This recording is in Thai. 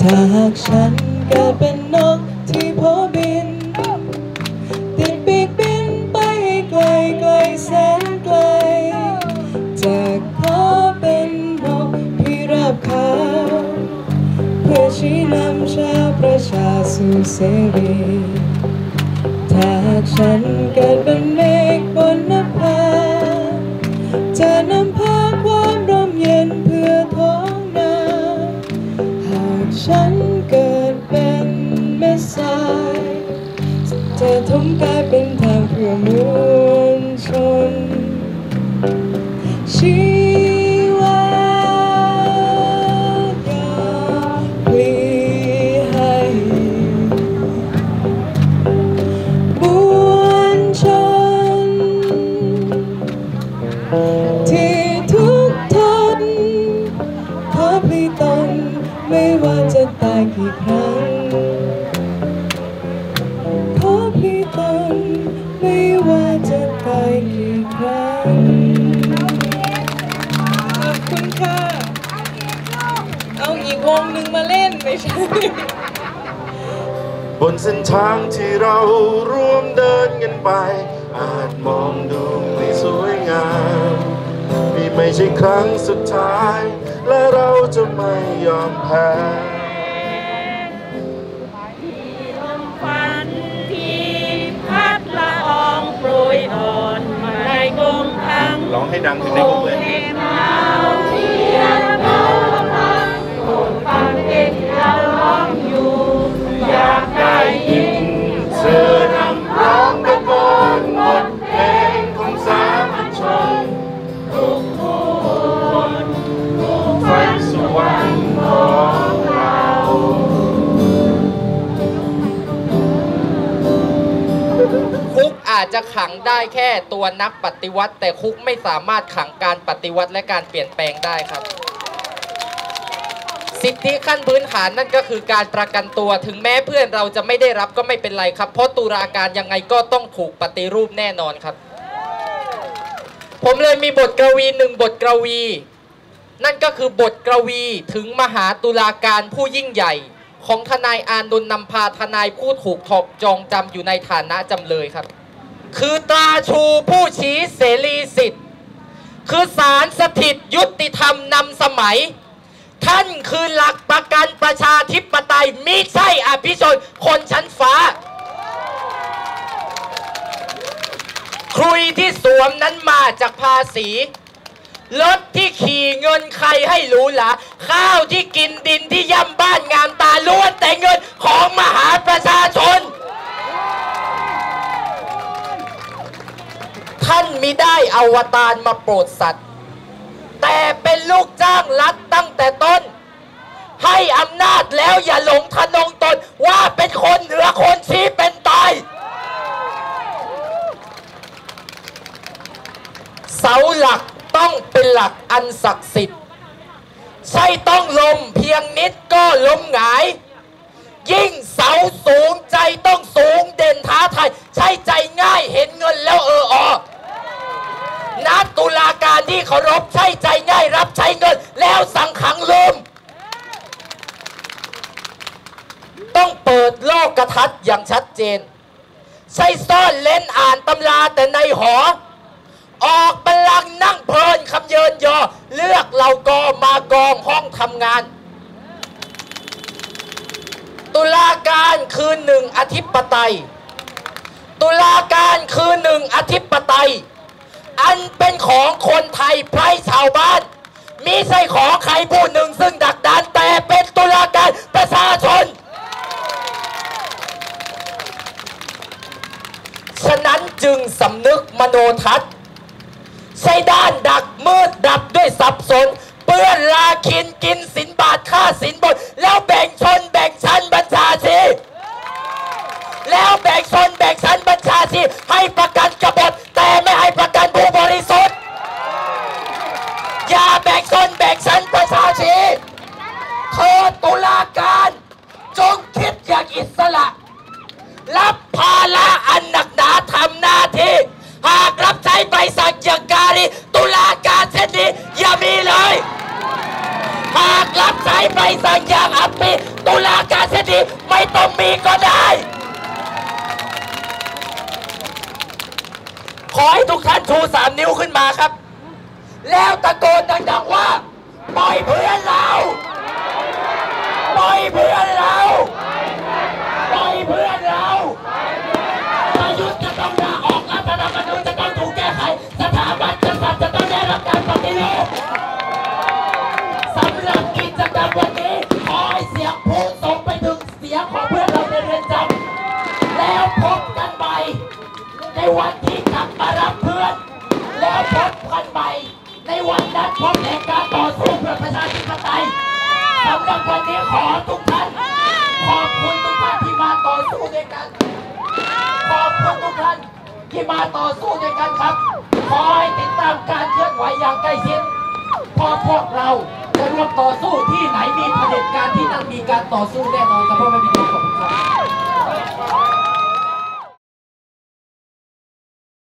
ถ้าหากฉันเกิดเป็นนกที่พอบินติดปีกบินไปให้ไกลไกลแสนไกลจะขอเป็นนกพิราบขาวเพื่อชี้นำชาวประชาสู่เสรีถ้าหากฉันเกิดเป็นเมฆบนนภาจะนำพาความร่มเย็นเพื่อท้องนาหากฉันเกิดเป็นเม็ดทรายจะทมกลายเป็นทางเพื่อมวลชนชีวาอยากพลีให้มวลชนที่ทุกทนขอพลีตนไม่ว่าจะตายกี่ครั้งขอพลีตนไม่ว่าจะตายกี่ครั้งขอบคุณค่ะเอาอีกวงหนึ่งมาเล่นไม่ใช่บนเส้นทางที่เราร่วมเดินกันไปอาจมองดูไม่สวยงามนี่ไม่ใช่ครั้งสุดท้ายและเราจะไม่ยอมแพ้ฝันที่พัดละอองโปรยอ่อนมาในกงทังร้องให้ดังถึงในกงเลยฟังเด็กเราร้องอยู่อยากได้ยินเธอนำร้องตะโกนบทเพลงของสามัญชนทุกคนผู้ฝันสวรรค์ของเราคุกอาจจะขังได้แค่ตัวนักปฏิวัติแต่คุกไม่สามารถขังการปฏิวัติและการเปลี่ยนแปลงได้ครับสิทธิขั้นพื้นฐานนั่นก็คือการประกันตัวถึงแม้เพื่อนเราจะไม่ได้รับก็ไม่เป็นไรครับเพราะตุลาการยังไงก็ต้องถูกปฏิรูปแน่นอนครับผมเลยมีบทกวีหนึ่งบทกวีนั่นก็คือบทกวีถึงมหาตุลาการผู้ยิ่งใหญ่ของทนายอานนท์นำพาทนายผู้ถูกถกจองจำอยู่ในฐานะจำเลยครับคือตราชูผู้ชี้เสรีสิทธิ์คือศาลสถิตยุติธรรมนำสมัยท่านคือหลักประกันประชาธิปไตยมิใช่อภิชนคนชั้นฟ้าครุยที่สวมนั้นมาจากภาษีรถที่ขี่เงินใครให้รู้ล่ะข้าวที่กินดินที่ย่ำบ้านงามตาล้วนแต่เงินของมหาประชาชนท่านมิได้อวตารมาโปรดสัตว์แต่เป็นลูกจ้างรัฐตั้งแต่ต้นให้อำนาจแล้วอย่าหลงทะนงตนว่าเป็นคนเหนือคนชี้เป็นตายเสาหลักต้องเป็นหลักอันศักดิ์สิทธิ์ใช่ต้องลมเพียงนิดก็ล้มหงายยิ่งเสาสูงใจต้องสูงเด่นท้าทายใช่ใจง่ายเห็นเงินแล้วออนักตุลาการที่เคารพใช่ใจง่ายรับใช้เงินแล้วสั่งขังลืมต้องเปิดโลกทัศน์อย่างชัดเจนใช่ซ่อนเล่นอ่านตำราแต่ในหอออกบัลลังก์นั่งเพลินคำเยินยอเลือกเหล่ากอมากองห้องทำงานตุลาการคือหนึ่งอธิปไตยตุลาการคือหนึ่งอธิปไตยอันเป็นของคนไทยไพร่ชาวบ้านมิใช่ของใครผู้หนึ่งซึ่งดักดานแต่เป็นตุลาการประชาชนฉะนั้นจึงสำนึกมโนทัศน์ใช้ด้านดักมืดดับด้วยสับสนเปื้อนลาคินกินสินบาทค่าสินบนแล้วแบ่งชนแบ่งชั้นบัญชาชีแล้วแบ่งชนแบ่งชั้นบัญชาชีให้ประกันกบฏแต่ไม่ให้ประกันผู้บริสุทธิ์อย่าแบ่งชนแบ่งชั้นประชาชีเธอตุลาการจงคิดอย่างอิสระรับภาระอันหนักหนาทำหน้าที่หากรับใช้ใบสั่งอย่างการีตุลาการเช่นนี้อย่ามีเลยหากรับใช้ใบสั่งอย่างอัปปีตุลาการเสียดีไม่ต้องมีก็ได้ ขอให้ทุกท่านชู3 นิ้วขึ้นมาครับแล้วตะโกนดังๆว่าปล่อยเพื่อนเราปล่อยเพื่อนเราปล่อยเพื่อนเราประยุทธ์จะต้องลาออกรัฐธรรมนูญจะต้องถูกแก้ไขสถาบันกษัตริย์จะต้องได้รับการปฏิรูปสำหรับกิจกรรมวันนี้ขอให้เสียงพูดส่งไปถึงเสียงของเพื่อนเราในเรือนจำแล้วพบกันใหม่ในวันที่กลับมารับเพื่อนแล้วพบกันใหม่ในวันนั้นพบแห่งการต่อสู้เพื่อประชาธิปไตยสำหรับวันนี้ขอทุกท่านขอบคุณทุกท่านที่มาต่อสู้ด้วยกันขอบคุณทุกท่านที่มาต่อสู้ด้วยกันครับขอให้ติดตามการเคลื่อนไหวอย่างใกล้ชิดเพราะพวกเราจะร่วมต่อสู้ที่ไหนมีเผด็จการที่นั่นมีการต่อสู้แน่นอนครับพ่อแม่พี่น้องขอบคุณครับ